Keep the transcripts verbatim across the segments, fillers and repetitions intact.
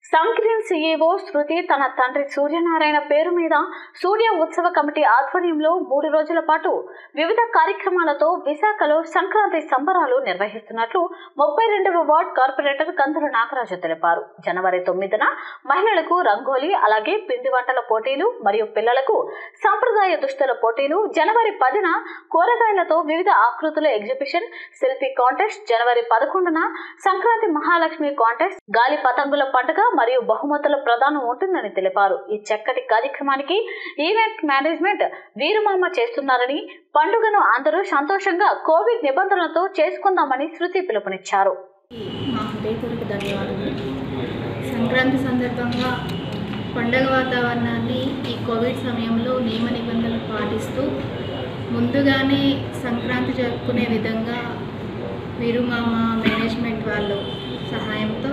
సంక్రీన్ CEO శృతి తన తండ్రి సూర్యనారాయణ పేరు మీద సూర్య ఉత్సవ కమిటీ ఆధ్వర్యంలో మూడు రోజుల పాటు వివిధ కార్యక్రమాలతో విశాఖలో సంక్రాంతి సంబరాలు నిర్వహిస్తున్నట్లు ముప్పై రెండవ వార్డ్ కార్పొరేటర్ కందుల నాగరాజు తెలిపారు. జనవరి తొమ్మిదిన మహిళలకు రంగోలీ, అలాగే పిండి వంటల పోటీలు మరియు పిల్లలకు సంప్రదాయ దుస్తుల పోటీలు, జనవరి పదిన కూరగాయలతో వివిధ ఆకృతుల ఎగ్జిబిషన్, సెల్ఫీ కాంటెస్ట్, జనవరి పదకొండున సంక్రాంతి మహాలక్ష్మి కాంటెస్ట్, గాలి పతంగుల పండుగ మరియు బహుమతుల ప్రదానం ఉంటుందని తెలిపారు. ఈ చక్కటి కార్యక్రమానికి ఈవెంట్ మేనేజ్మెంట్ వీరుమామ చేస్తున్నారని, పండుగను అందరూ సంతోషంగా కోవిడ్ నిబంధనలతో చేసుకుందామని శృతి పిలుపునిచ్చారు. మా హృదయపూర్వక ధన్యవాదాలు. సంక్రాంతి సందర్భంగా పండుగ వాతావరణాన్ని ఈ కోవిడ్ సమయంలో నియమ నిబంధనలు పాటిస్తూ ముందుగానే సంక్రాంతి జరుపుకునే విధంగా వీరుమామ మేనేజ్మెంట్ వాళ్ళు సహాయంతో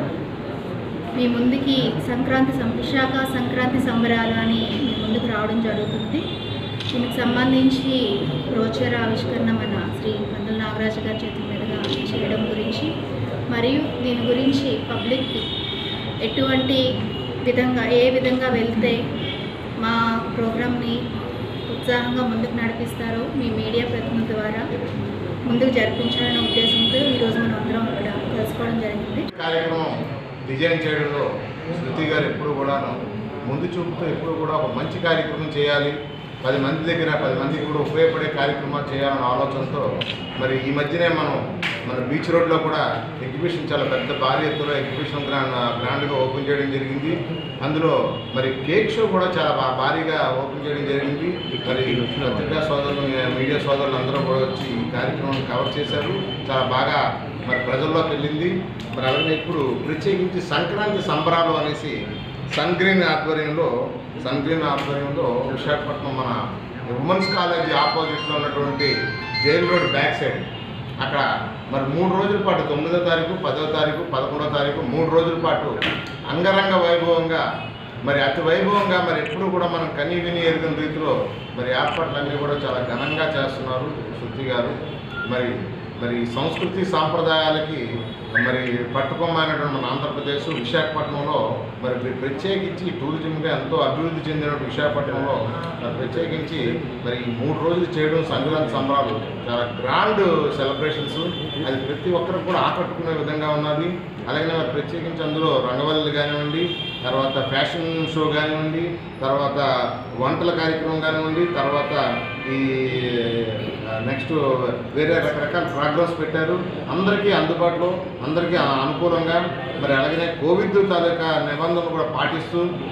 మీ ముందుకి సంక్రాంతి విశాఖ సంక్రాంతి సంబరాలు అని మీ ముందుకు రావడం జరుగుతుంది. దీనికి సంబంధించి బ్రోచర్ ఆవిష్కరణ మన శ్రీ కందుల నాగరాజు గారి చేతుల మీదుగా చేయడం గురించి, మరియు దీని గురించి పబ్లిక్కి ఎటువంటి విధంగా ఏ విధంగా వెళ్తే మా ప్రోగ్రామ్ని ఉత్సాహంగా ముందుకు నడిపిస్తారో మీ మీడియా ప్రతినిధి ద్వారా ముందుకు జరిపించాలనే ఉద్దేశంతో ఈరోజు మనం అందరం ఇక్కడ కలుసుకోవడం జరిగింది. డిజైన్ చేయడంలో శృతి గారు ఎప్పుడు కూడా ముందు చూపుతూ ఎప్పుడు కూడా ఒక మంచి కార్యక్రమం చేయాలి, పది మంది దగ్గర పది మందికి కూడా ఉపయోగపడే కార్యక్రమాలు చేయాలన్న ఆలోచనతో మరి ఈ మధ్యనే మనం మన బీచ్ రోడ్లో కూడా ఎగ్జిబిషన్ చాలా పెద్ద భారీ ఎత్తులో ఎగ్జిబిషన్ గ్రాండ్ గ్రాండ్గా ఓపెన్ చేయడం జరిగింది. అందులో మరి కేక్ షో కూడా చాలా భారీగా ఓపెన్ చేయడం జరిగింది. మరి పత్రికా సోదరులు, మీడియా సోదరులు అందరూ కూడా వచ్చి ఈ కార్యక్రమాన్ని కవర్ చేశారు. చాలా బాగా మరి ప్రజల్లోకి వెళ్ళింది. మరి అలాగే ఇప్పుడు ప్రత్యేకించి సంక్రాంతి సంబరాలు అనేసి సన్గ్రీన్ ఆధ్వర్యంలో సన్గ్రీన్ ఆధ్వర్యంలో విశాఖపట్నం మన ఉమెన్స్ కాలేజీ ఆపోజిట్లో ఉన్నటువంటి జైల్ రోడ్ బ్యాక్ సైడ్ అక్కడ మరి మూడు రోజుల పాటు తొమ్మిదో తారీఖు, పదో తారీఖు, పదకొండో తారీఖు మూడు రోజుల పాటు అంగరంగ వైభవంగా మరి అతి వైభవంగా మరి ఎప్పుడు కూడా మనం కనీ విని ఎరుగిన రీతిలో మరి ఏర్పాట్లన్నీ కూడా చాలా ఘనంగా చేస్తున్నారు శృతి గారు. మరి మరి సంస్కృతి సాంప్రదాయాలకి మరి పట్టుకొమ్మైనటువంటి మన ఆంధ్రప్రదేశ్ విశాఖపట్నంలో మరి ప్రత్యేకించి టూరిజంగా ఎంతో అభివృద్ధి చెందిన విశాఖపట్నంలో మరి ప్రత్యేకించి మరి ఈ మూడు రోజులు చేయడం సంక్రాంతి సంబరాలు చాలా గ్రాండ్ సెలబ్రేషన్స్, అది ప్రతి ఒక్కరికి కూడా ఆకట్టుకునే విధంగా ఉన్నది. అలాగే మరి ప్రత్యేకించి అందులో రంగవల్లి కానివ్వండి, తర్వాత ఫ్యాషన్ షో కానివ్వండి, తర్వాత వంటల కార్యక్రమం కానివ్వండి, తర్వాత ఈ నెక్స్ట్ వేరే రకరకాల ప్రోగ్రామ్స్ పెట్టారు. అందరికీ అందుబాటులో, అందరికీ అనుకూలంగా, మరి అలాగనే కోవిడ్ తాలూకా నిబంధనలు కూడా పాటిస్తూ